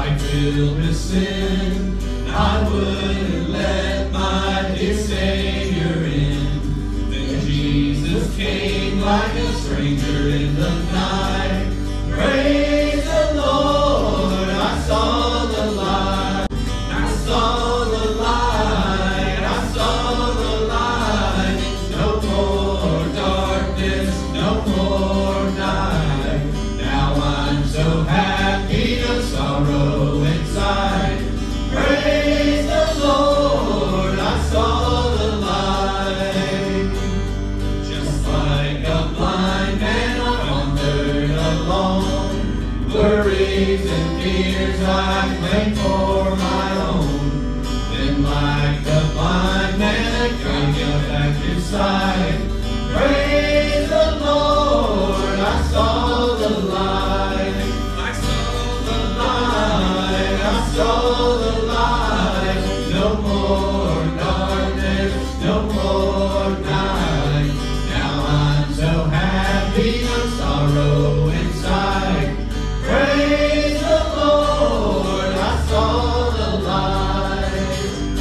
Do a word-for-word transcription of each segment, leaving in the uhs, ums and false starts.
life filled with sin. I wouldn't let my dear Savior in. Then Jesus came like a stranger in the night. Praise the Lord, I saw the light. I saw the light, I saw the light. No more darkness, no more night. Now I'm so happy, no sorrow inside. Praise the Lord, I saw the light. Just like a blind man I wandered alone. Worries and fears I claimed for my own. Then like a blind man I came back to sight. Praise the Lord, I saw the light. I saw the light, I saw the light. No more darkness, no more night. Now I'm so happy, no sorrow inside. Praise the Lord, I saw the light.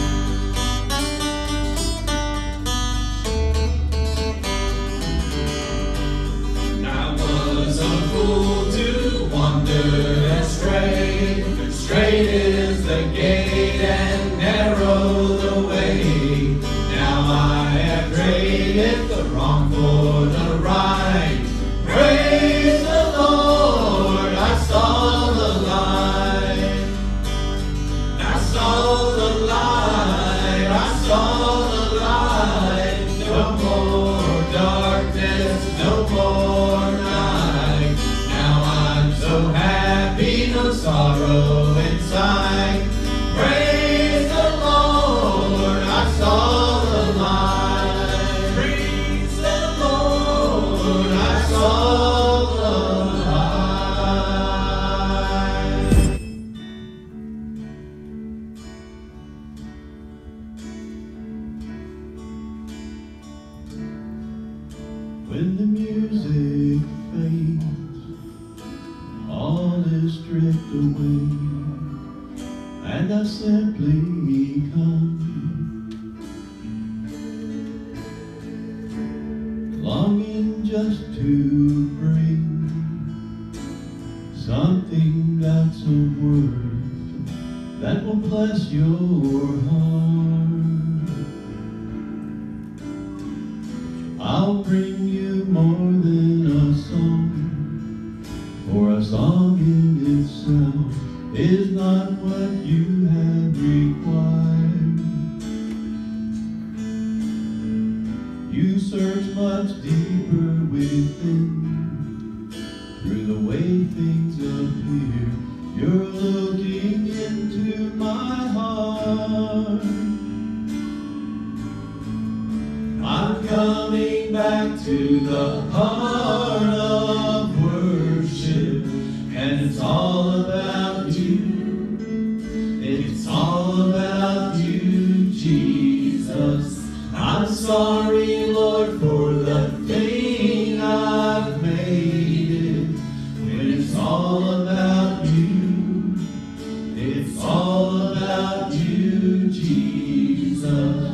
I was a fool to wander astray. Straight is the gate and narrow the way. Now I have traded the wrong for the right. Praise the Lord, I saw the light. I saw the light, I saw the light. No more darkness, no more night. Now I'm so happy, no sorrow inside. Praise the Lord, I saw the light. Praise the Lord, I saw the light. When the music fades, all is stripped away, and I simply come, longing just to bring something that's of worth that will bless your heart. I'll bring you more than a song, for a song in itself is not what you have required. You search much deeper within, through the way things appear. You're looking into my heart. I'm coming back to the heart of worship, and it's all about you. It's all about you, Jesus. I'm sorry, Lord, for the thing I've made it. When it's all about you, it's all about you, Jesus.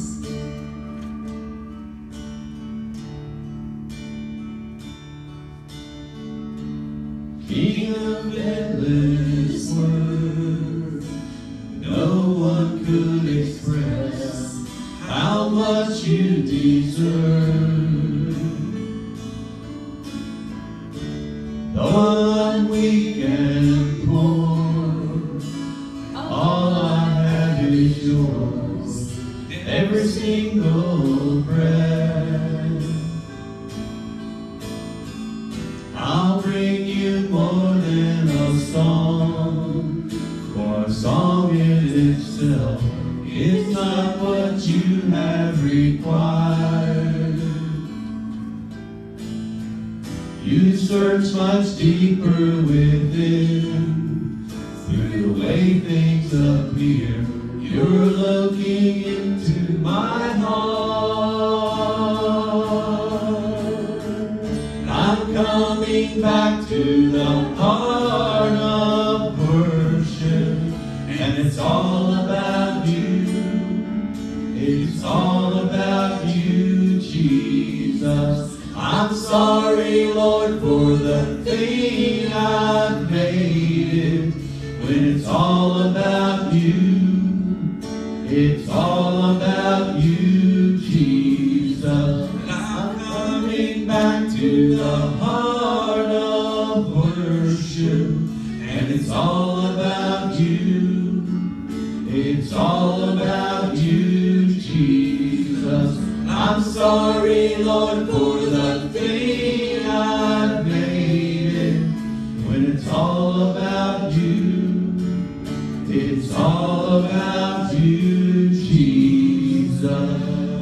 King of endless word, no one could express how much you deserve. Though I'm weak and poor, all I have is yours, every single breath. I'll bring you more than a song, for a song in itself is not what you have required. You search much deeper within, through the way things appear. You're looking into my heart. I'm coming back to the heart of worship, it's all about you. It's all about you, Jesus. I'm sorry, Lord, for the thing I've made it. When it's all about you, it's all about you, Jesus. And I'm coming back to the heart of worship. And it's all about you. It's all about you, Jesus. I'm sorry, Lord, for the thing I've made it. When it's all about you, it's all about you, Jesus.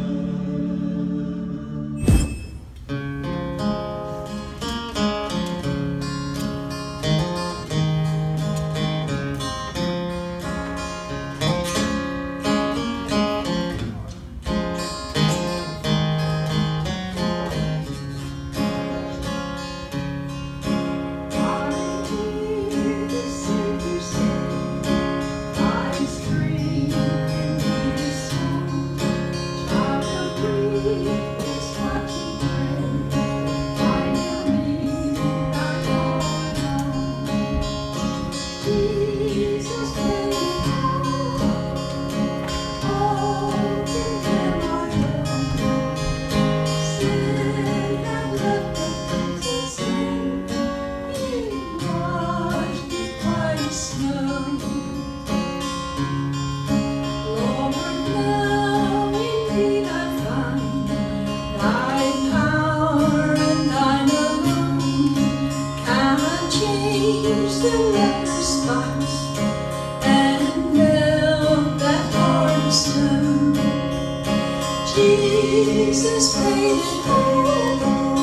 Jesus paid it all,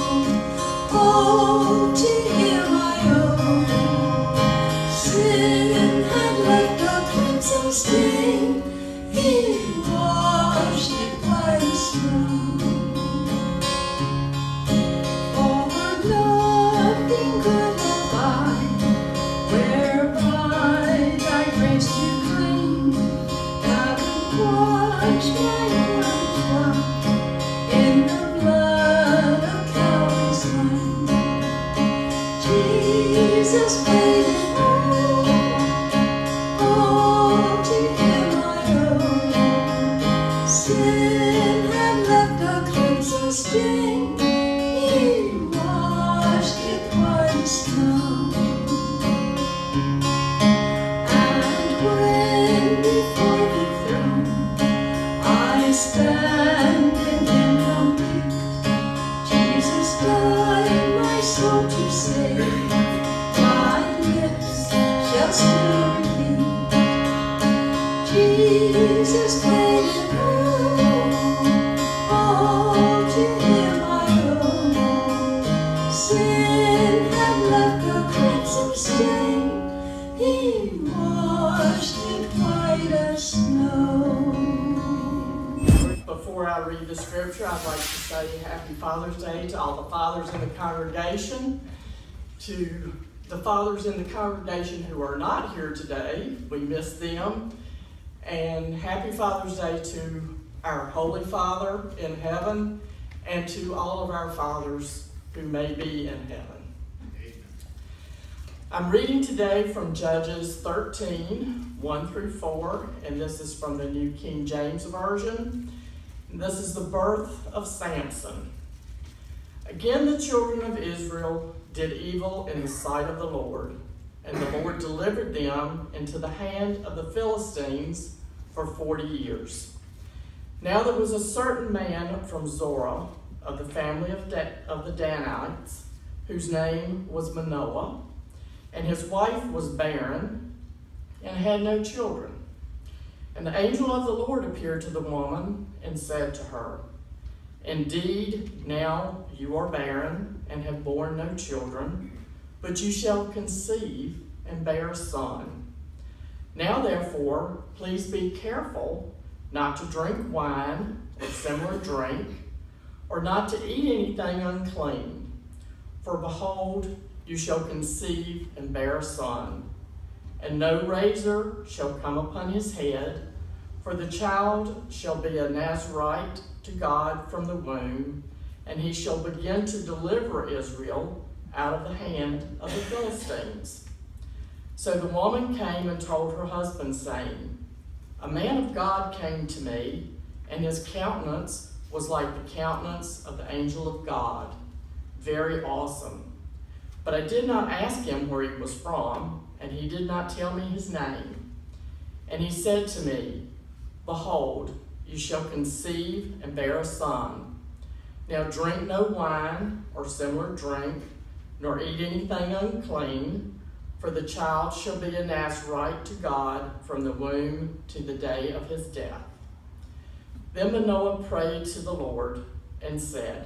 all to Him I owe. Sin had left a crimson stain, He washed it white as snow. For nothing could have I, whereby Thy grace to claim, Thou could wash my in the blood of Calvary's Lamb. Jesus paid it all, all to Him I owe. Sin had left a crimson stain, He washed it white as snow. And when before the throne I stand soul to save, my lips shall still repeat, Jesus paid it all, all to Him I owe. Sin had left a crimson stain, He washed it white as snow. Before I read the scripture, I'd like to say Happy Father's Day to all the fathers in the congregation. To the fathers in the congregation who are not here today, we miss them. And Happy Father's Day to our Holy Father in heaven and to all of our fathers who may be in heaven. Amen. I'm reading today from Judges thirteen, one through four, and this is from the New King James Version. This is the birth of Samson. Again, the children of Israel did evil in the sight of the Lord, and the Lord delivered them into the hand of the Philistines for forty years. Now there was a certain man from Zorah, of the family of, da- of the Danites, whose name was Manoah, and his wife was barren and had no children. And the angel of the Lord appeared to the woman and said to her, Indeed, now you are barren and have borne no children, but you shall conceive and bear a son. Now therefore, please be careful not to drink wine or similar drink, or not to eat anything unclean. For behold, you shall conceive and bear a son, and no razor shall come upon his head, for the child shall be a Nazarite to God from the womb, and he shall begin to deliver Israel out of the hand of the Philistines. So the woman came and told her husband, saying, A man of God came to me, and his countenance was like the countenance of the angel of God, very awesome. But I did not ask him where he was from, and he did not tell me his name. And he said to me, Behold, you shall conceive and bear a son. Now drink no wine or similar drink, nor eat anything unclean, for the child shall be a Nazarite to God from the womb to the day of his death. Then Manoah prayed to the Lord and said,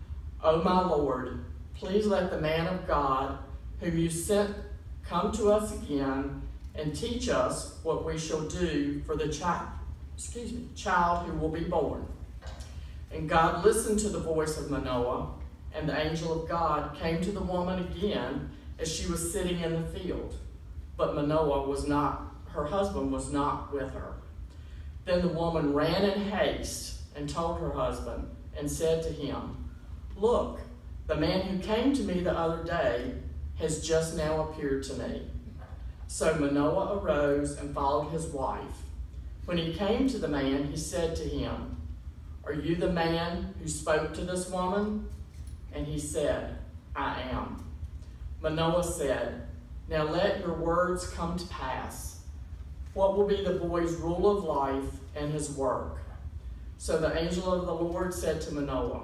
O my Lord, please let the man of God whom you sent come to us again and teach us what we shall do for the child, excuse me, child who will be born. And God listened to the voice of Manoah, and the angel of God came to the woman again as she was sitting in the field. But Manoah was not, her husband was not with her. Then the woman ran in haste and told her husband and said to him, Look, the man who came to me the other day has just now appeared to me. So Manoah arose and followed his wife. When he came to the man, he said to him, Are you the man who spoke to this woman? And he said, I am. Manoah said, Now let your words come to pass. What will be the boy's rule of life and his work? So the angel of the Lord said to Manoah,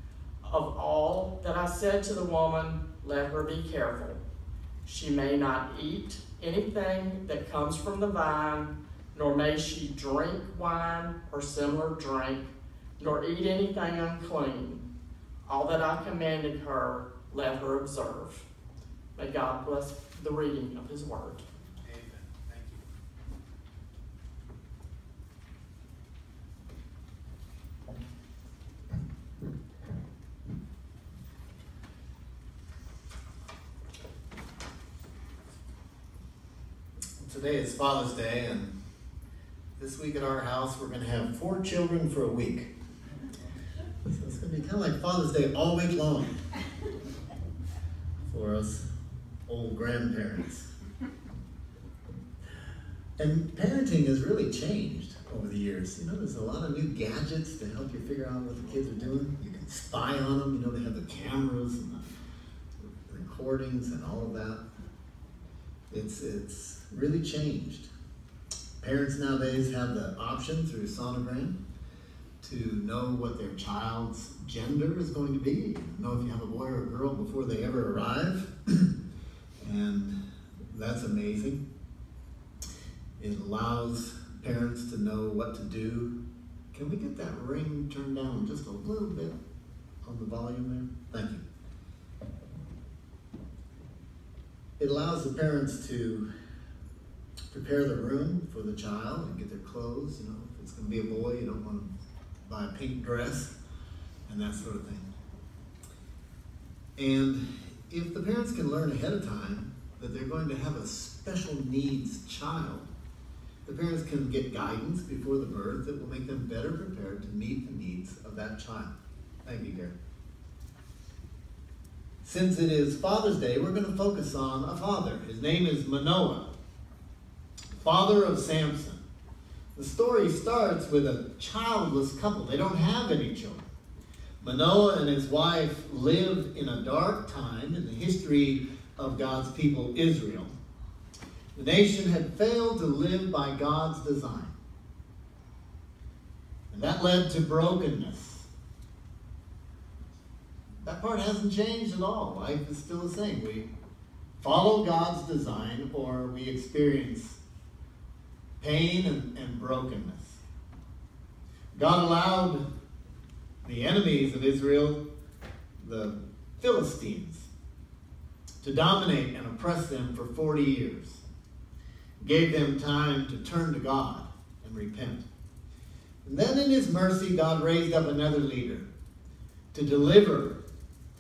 Of all that I said to the woman, let her be careful. She may not eat anything that comes from the vine, nor may she drink wine or similar drink, nor eat anything unclean. All that I commanded her, let her observe. May God bless the reading of his word. Amen. Thank you. Today is Father's Day, and this week at our house we're going to have four children for a week. So it's going to be kind of like Father's Day all week long for us old grandparents. And parenting has really changed over the years. You know, there's a lot of new gadgets to help you figure out what the kids are doing. You can spy on them. You know, they have the cameras and the recordings and all of that. It's, it's really changed. Parents nowadays have the option through sonogram to know what their child's gender is going to be, know if you have a boy or a girl before they ever arrive. And that's amazing. It allows parents to know what to do. Can we get that ring turned down just a little bit on the volume there? Thank you. It allows the parents to prepare the room for the child and get their clothes. You know, if it's going to be a boy, you don't want to buy a pink dress and that sort of thing. And if the parents can learn ahead of time that they're going to have a special needs child, the parents can get guidance before the birth that will make them better prepared to meet the needs of that child. Thank you, Gary. Since it is Father's Day, we're going to focus on a father. His name is Manoah, father of Samson. The story starts with a childless couple. They don't have any children. Manoah and his wife lived in a dark time in the history of God's people, Israel. The nation had failed to live by God's design. And that led to brokenness. That part hasn't changed at all. Life is still the same. We follow God's design or we experience pain and, and brokenness. God allowed the enemies of Israel, the Philistines, to dominate and oppress them for forty years. Gave them time to turn to God and repent. And then in his mercy, God raised up another leader to deliver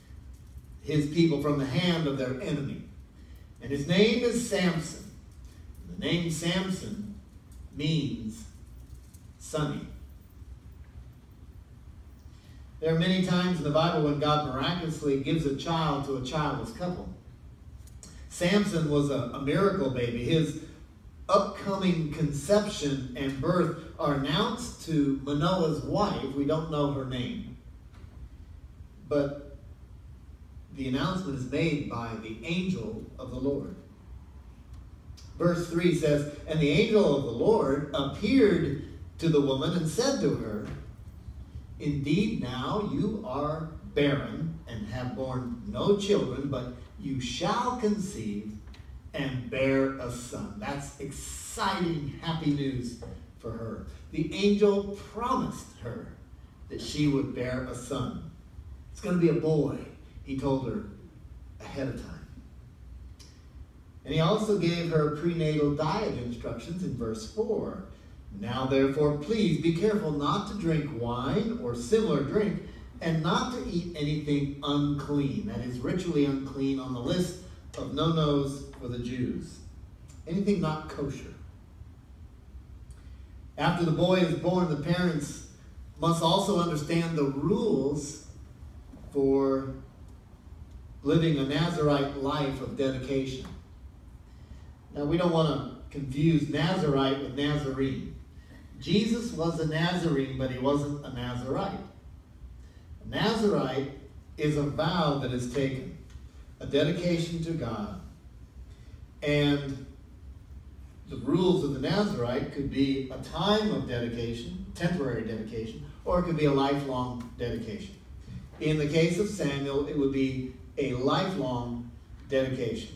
his people from the hand of their enemy. And his name is Samson. name Samson means sunny. There are many times in the Bible when God miraculously gives a child to a childless couple. Samson was a, a miracle baby. His upcoming conception and birth are announced to Manoah's wife. We don't know her name. But the announcement is made by the angel of the Lord. Verse three says, "And the angel of the Lord appeared to the woman and said to her, Indeed, now you are barren and have borne no children, but you shall conceive and bear a son." That's exciting, happy news for her. The angel promised her that she would bear a son. It's going to be a boy, he told her ahead of time. And he also gave her prenatal diet instructions in verse four. "Now therefore, please be careful not to drink wine or similar drink, and not to eat anything unclean," that is ritually unclean on the list of no-nos for the Jews. Anything not kosher. After the boy is born, the parents must also understand the rules for living a Nazirite life of dedication. Now, we don't want to confuse Nazirite with Nazarene. Jesus was a Nazarene, but he wasn't a Nazirite. A Nazirite is a vow that is taken, a dedication to God. And the rules of the Nazirite could be a time of dedication, temporary dedication, or it could be a lifelong dedication. In the case of Samuel, it would be a lifelong dedication.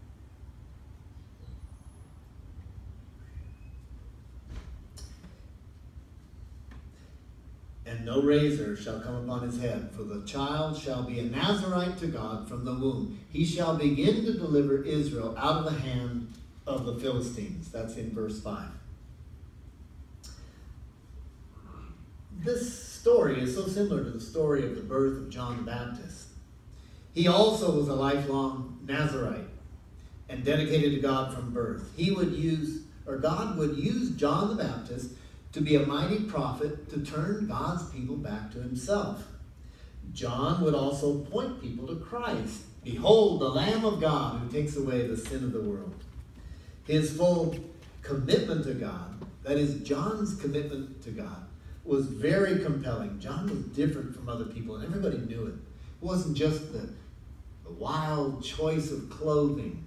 "And no razor shall come upon his head, for the child shall be a Nazirite to God from the womb. He shall begin to deliver Israel out of the hand of the Philistines." That's in verse five. This story is so similar to the story of the birth of John the Baptist. He also was a lifelong Nazirite and dedicated to God from birth. He would use, or God would use John the Baptist to be a mighty prophet to turn God's people back to himself. John would also point people to Christ. "Behold, the Lamb of God who takes away the sin of the world." His full commitment to God, that is, John's commitment to God, was very compelling. John was different from other people, and everybody knew it. It wasn't just the, the wild choice of clothing.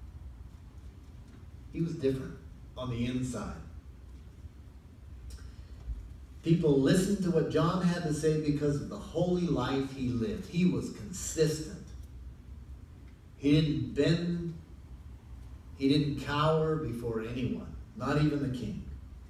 He was different on the inside. People listened to what John had to say because of the holy life he lived. He was consistent. He didn't bend. He didn't cower before anyone, not even the king.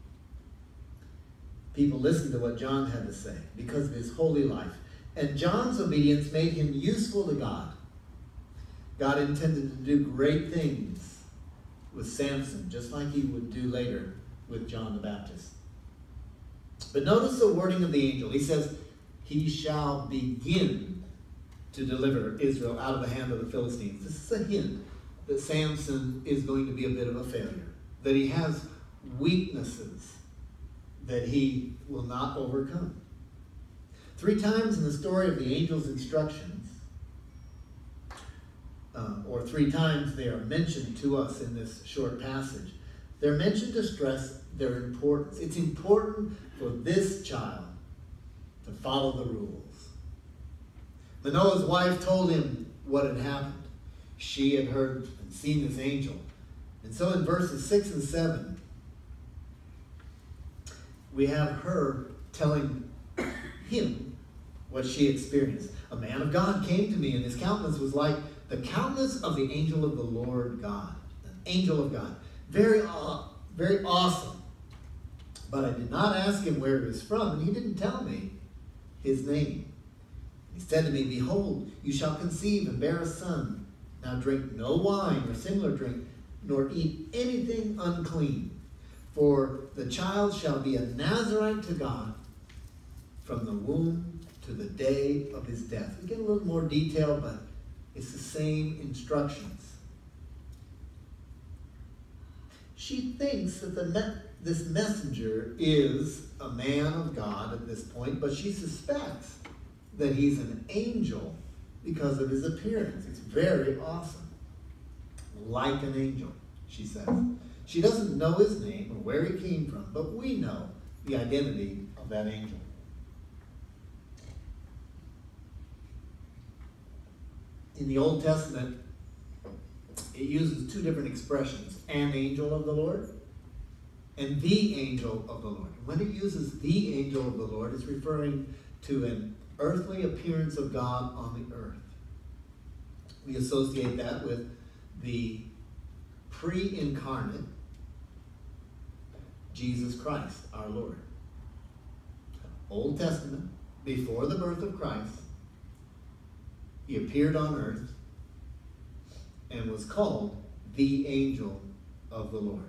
People listened to what John had to say because of his holy life. And John's obedience made him useful to God. God intended to do great things with Samson, just like he would do later with John the Baptist. But notice the wording of the angel. He says, "He shall begin to deliver Israel out of the hand of the Philistines." This is a hint that Samson is going to be a bit of a failure, that he has weaknesses that he will not overcome. Three times in the story of the angel's instructions, uh, or three times they are mentioned to us in this short passage, they're mentioned to stress their importance. It's important for this child to follow the rules. Manoah's wife told him what had happened. She had heard and seen this angel. And so in verses six and seven, we have her telling him what she experienced. "A man of God came to me, and his countenance was like the countenance of the angel of the Lord God." An angel of God. Very, uh, very awesome. "But I did not ask him where he was from, and he didn't tell me his name. He said to me, Behold, you shall conceive and bear a son. Now drink no wine or similar drink, nor eat anything unclean. For the child shall be a Nazirite to God from the womb to the day of his death." We get a little more detail, but it's the same instructions. she thinks that the me- this messenger is a man of God at this point, but she suspects that he's an angel because of his appearance. It's very awesome. Like an angel, she says. She doesn't know his name or where he came from, but we know the identity of that angel. In the Old Testament, it uses two different expressions, an angel of the Lord and the angel of the Lord. When it uses the angel of the Lord, it's referring to an earthly appearance of God on the earth. We associate that with the pre-incarnate Jesus Christ, our Lord. Old Testament, before the birth of Christ, he appeared on earth and was called the angel of the Lord.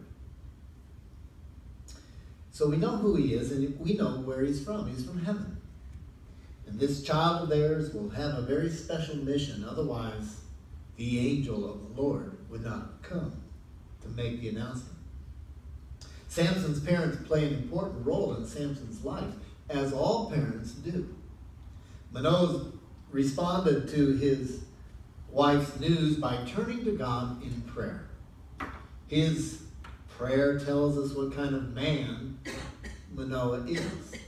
So we know who he is, and we know where he's from. He's from heaven. And this child of theirs will have a very special mission. Otherwise, the angel of the Lord would not come to make the announcement. Samson's parents play an important role in Samson's life, as all parents do. Manoah responded to his wife's news by turning to God in prayer. His prayer tells us what kind of man Manoah is.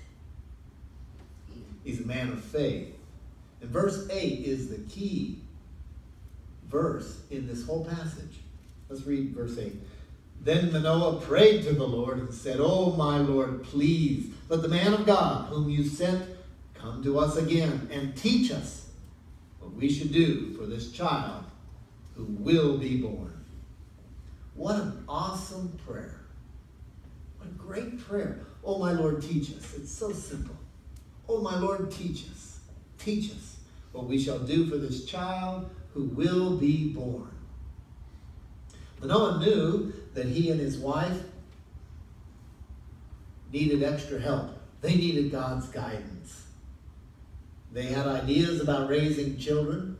He's a man of faith. And verse eight is the key verse in this whole passage. Let's read verse eight. Then Manoah prayed to the Lord and said, "Oh, my Lord, please let the man of God whom you sent come to us again and teach us what we should do for this child who will be born." What an awesome prayer. What a great prayer. Oh, my Lord, teach us. It's so simple. Oh, my Lord, teach us. Teach us what we shall do for this child who will be born. Manoah knew that he and his wife needed extra help. They needed God's guidance. They had ideas about raising children.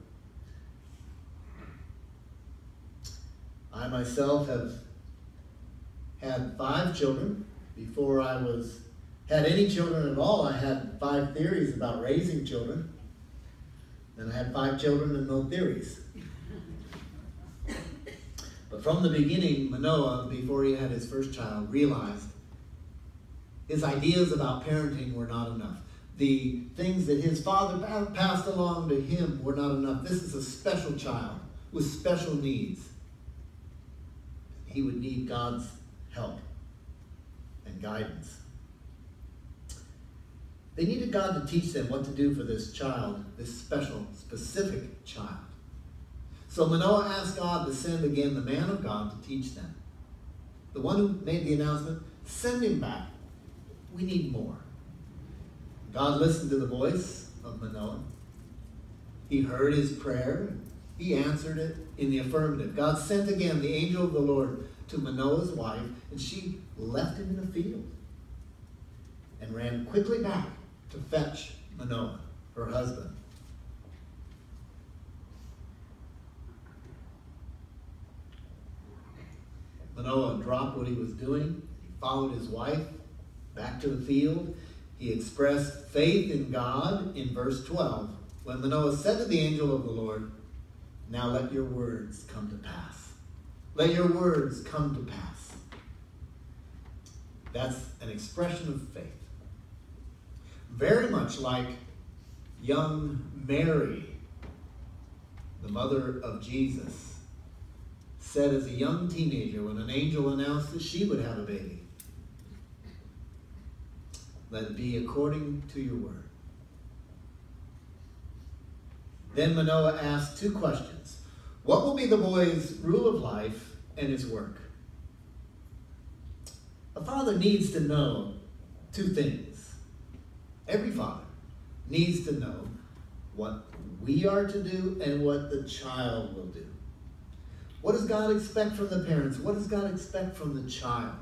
I myself have had five children. Before I was had any children at all, I had five theories about raising children. Then I had five children and no theories. But from the beginning, Manoah, before he had his first child, realized his ideas about parenting were not enough. The things that his father passed along to him were not enough. This is a special child with special needs. He would need God's help and guidance. They needed God to teach them what to do for this child, this special, specific child. So Manoah asked God to send again the man of God to teach them. The one who made the announcement, send him back. We need more. God listened to the voice of Manoah. He heard his prayer. He answered it in the affirmative. God sent again the angel of the Lord to Manoah's wife, and she left him in the field and ran quickly back to fetch Manoah, her husband. Manoah dropped what he was doing. He followed his wife back to the field. He expressed faith in God in verse twelve, when Manoah said to the angel of the Lord, "Now let your words come to pass. Let your words come to pass." That's an expression of faith. Very much like young Mary, the mother of Jesus, said as a young teenager when an angel announced that she would have a baby, "Let it be according to your word." Then Manoah asked two questions. What will be the boy's rule of life and his work? A father needs to know two things. Every father needs to know what we are to do and what the child will do. What does God expect from the parents? What does God expect from the child?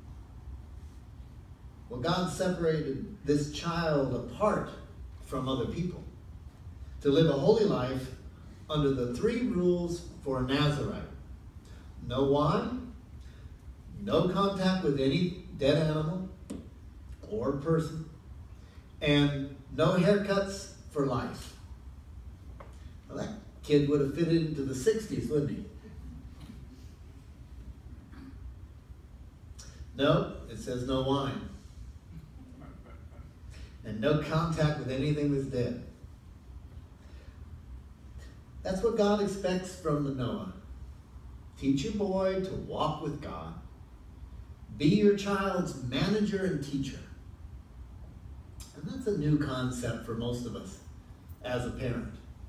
Well, God separated this child apart from other people to live a holy life under the three rules for a Nazirite. No wine, no contact with any dead animal or person, and no haircuts for life. Well, that kid would have fitted into the sixties, wouldn't he? No, it says no wine. And no contact with anything that's dead. That's what God expects from Noah. Teach your boy to walk with God. Be your child's manager and teacher. And that's a new concept for most of us as a parent.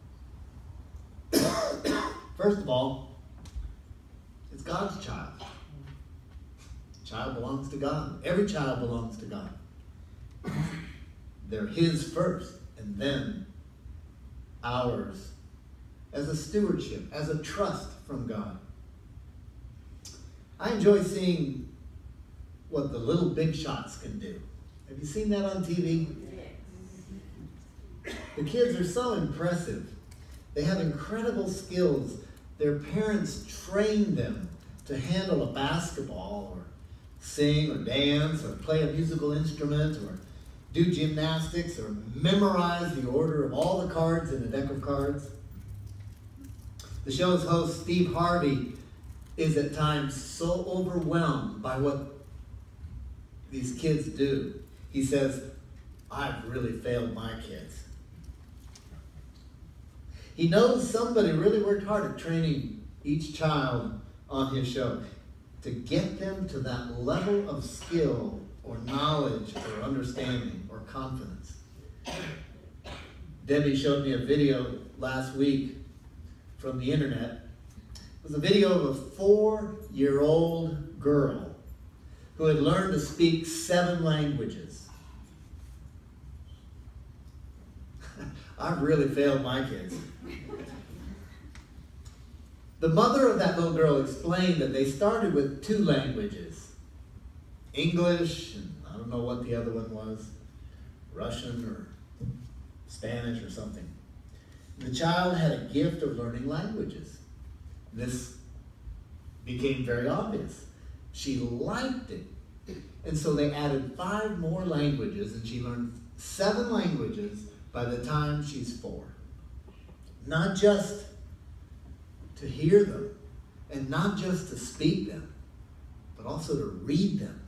First of all, it's God's child. Child belongs to God. Every child belongs to God. They're his first, and then ours as a stewardship, as a trust from God. I enjoy seeing what the little big shots can do. Have you seen that on T V? The kids are so impressive. They have incredible skills. Their parents train them to handle a basketball or sing or dance or play a musical instrument or do gymnastics or memorize the order of all the cards in a deck of cards. The show's host, Steve Harvey, is at times so overwhelmed by what these kids do. He says, I've really failed my kids. He knows somebody really worked hard at training each child on his show to get them to that level of skill or knowledge or understanding or confidence. Debbie showed me a video last week from the internet. It was a video of a four-year-old girl who had learned to speak seven languages. I've really failed my kids. The mother of that little girl explained that they started with two languages, English, and I don't know what the other one was, Russian or Spanish or something. The child had a gift of learning languages. This became very obvious. She liked it. And so they added five more languages, and she learned seven languages by the time she's four. Not just to hear them, and not just to speak them, but also to read them.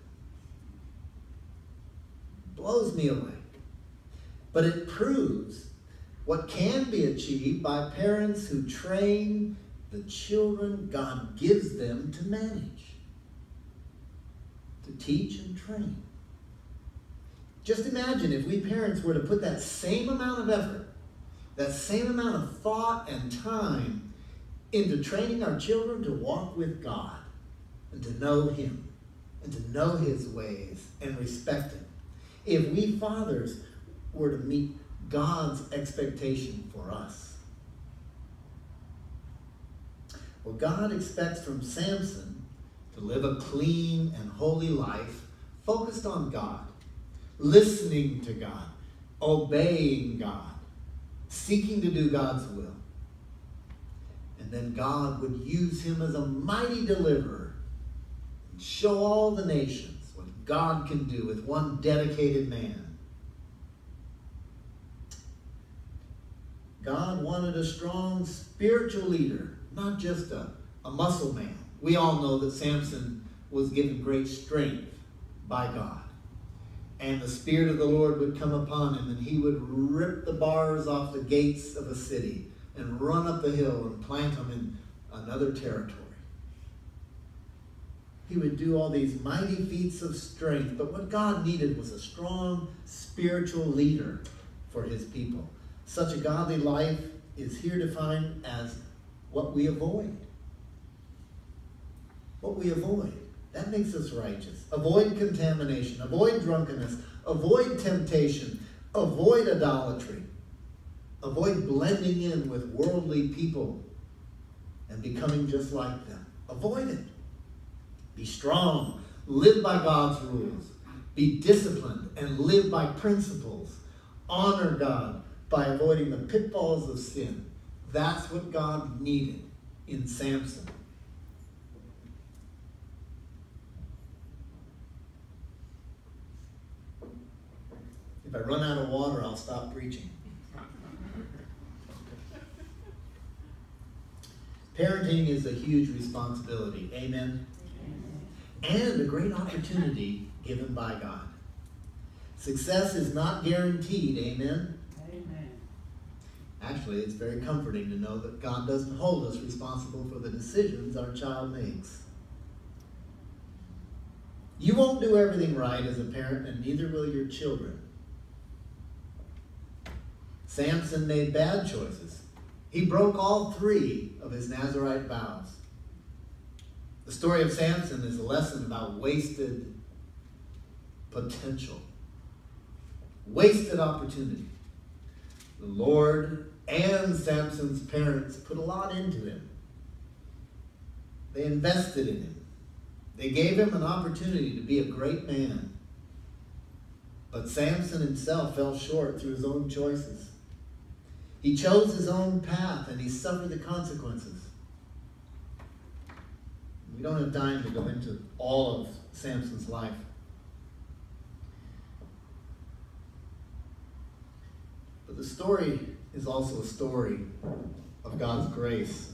Blows me away. But it proves what can be achieved by parents who train the children God gives them to manage, to teach and train. Just imagine if we parents were to put that same amount of effort, that same amount of thought and time into training our children to walk with God and to know Him and to know His ways and respect Him. If we fathers were to meet God's expectation for us. Well, God expects from Samson to live a clean and holy life focused on God, listening to God, obeying God, seeking to do God's will. And then God would use him as a mighty deliverer and show all the nations what God can do with one dedicated man. God wanted a strong spiritual leader, not just a, a muscle man. We all know that Samson was given great strength by God. And the Spirit of the Lord would come upon him, and he would rip the bars off the gates of a city and run up the hill and plant them in another territory. He would do all these mighty feats of strength, but what God needed was a strong spiritual leader for his people. Such a godly life is here defined as what we avoid. What we avoid. That makes us righteous. Avoid contamination. Avoid drunkenness. Avoid temptation. Avoid idolatry. Avoid blending in with worldly people and becoming just like them. Avoid it. Be strong. Live by God's rules. Be disciplined and live by principles. Honor God by avoiding the pitfalls of sin. That's what God needed in Samson. If I run out of water, I'll stop preaching. Parenting is a huge responsibility. Amen? Amen. And a great opportunity given by God. Success is not guaranteed. Amen? Amen. Actually, it's very comforting to know that God doesn't hold us responsible for the decisions our child makes. You won't do everything right as a parent, and neither will your children. Samson made bad choices. He broke all three of his Nazirite vows. The story of Samson is a lesson about wasted potential, wasted opportunity. The Lord and Samson's parents put a lot into him. They invested in him. They gave him an opportunity to be a great man. But Samson himself fell short through his own choices. He chose his own path, and he suffered the consequences. We don't have time to go into all of Samson's life. But the story is also a story of God's grace.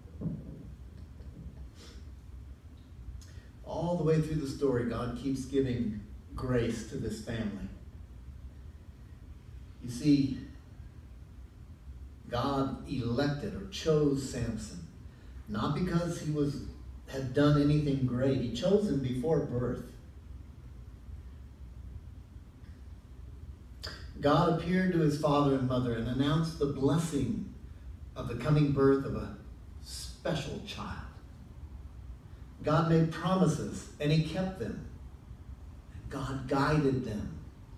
All the way through the story, God keeps giving grace to this family. You see, God elected or chose Samson, not because he was had done anything great. He chose him before birth. God appeared to his father and mother and announced the blessing of the coming birth of a special child. God made promises, and he kept them. God guided them.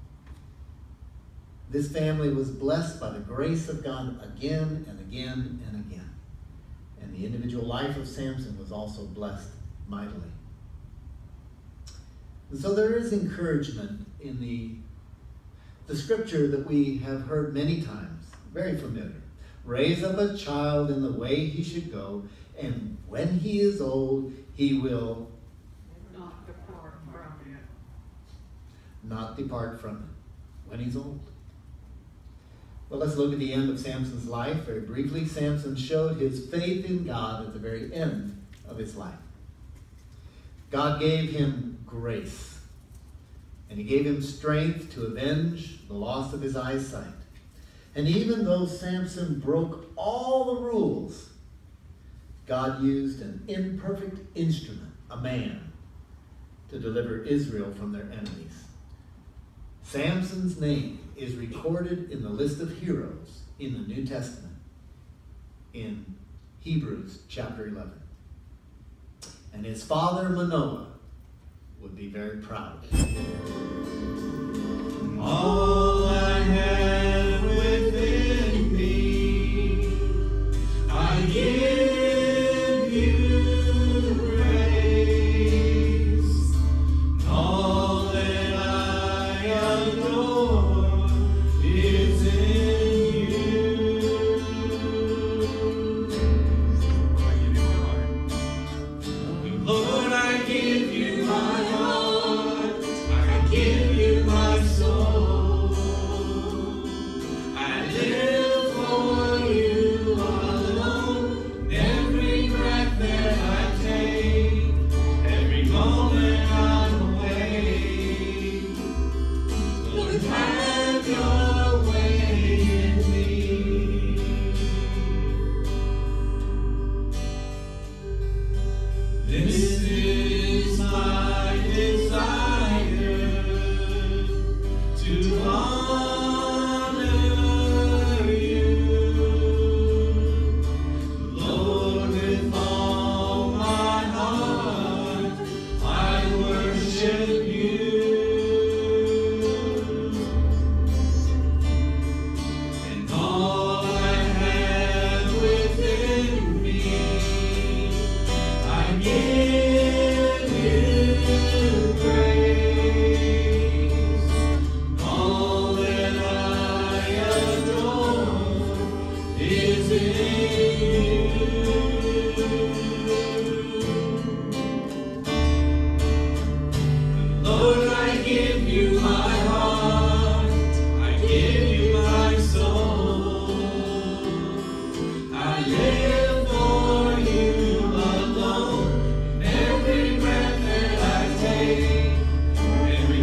This family was blessed by the grace of God again and again and again. And the individual life of Samson was also blessed mightily. And so there is encouragement in the, the scripture that we have heard many times, very familiar. Raise up a child in the way he should go, and when he is old, he will Not depart from it. not depart from it. When he's old. Well, let's look at the end of Samson's life very briefly. Samson showed his faith in God at the very end of his life. God gave him grace, and he gave him strength to avenge the loss of his eyesight. And even though Samson broke all the rules, God used an imperfect instrument, a man, to deliver Israel from their enemies. Samson's name is recorded in the list of heroes in the New Testament in Hebrews chapter eleven. And his father Manoah would be very proud. All I have within me, I give you praise. All that I adore is in you. Lord, I give you my heart, I give you my soul.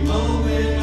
moment